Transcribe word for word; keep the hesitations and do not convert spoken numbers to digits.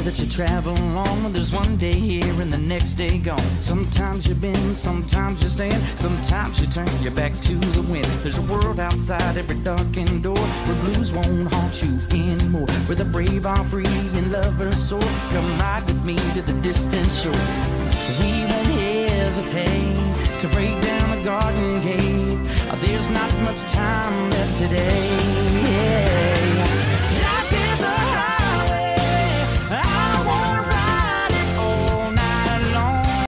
that you travel on. There's one day here and the next day gone. Sometimes you bend, sometimes you stand, sometimes you turn your back to the wind. There's a world outside every darkened door where blues won't haunt you anymore, where the brave are free and lovers soar. Come ride with me to the distant shore. We won't hesitate to break down the garden gate. There's not much time left today.